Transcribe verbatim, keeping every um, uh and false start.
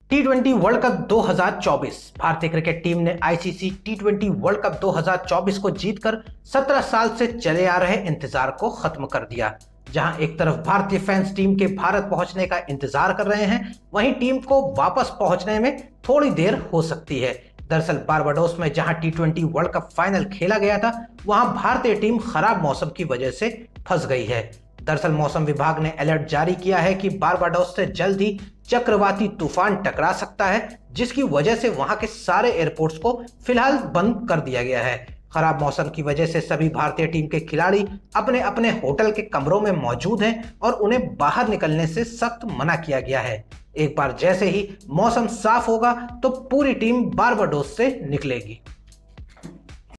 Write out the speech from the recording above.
T twenty world cup दो हज़ार चौबीस। भारतीय क्रिकेट टीम ने ICC T twenty world cup दो हज़ार चौबीस को जीतकर सत्रह साल से चले आ रहे इंतजार को खत्म कर दिया। जहां एक तरफ भारतीय फैंस टीम के भारत पहुंचने का इंतजार कर रहे हैं, वहीं टीम को वापस पहुंचने में थोड़ी देर हो सकती है। दरअसल बारबाडोस में जहां T twenty world cup final खेला गया था, वहां भारतीय टीम खराब मौसम की वजह से फंस गई है। दरअसल मौसम विभाग ने अलर्ट जारी किया है कि बारबाडोस से जल्द ही चक्रवाती तूफान टकरा सकता है, जिसकी वजह से वहां के सारे एयरपोर्ट्स को फिलहाल बंद कर दिया गया है। खराब मौसम की वजह से सभी भारतीय टीम के खिलाड़ी अपने अपने होटल के कमरों में मौजूद हैं और उन्हें बाहर निकलने से सख्त मना किया गया है। एक बार जैसे ही मौसम साफ होगा तो पूरी टीम बारबाडोस से निकलेगी।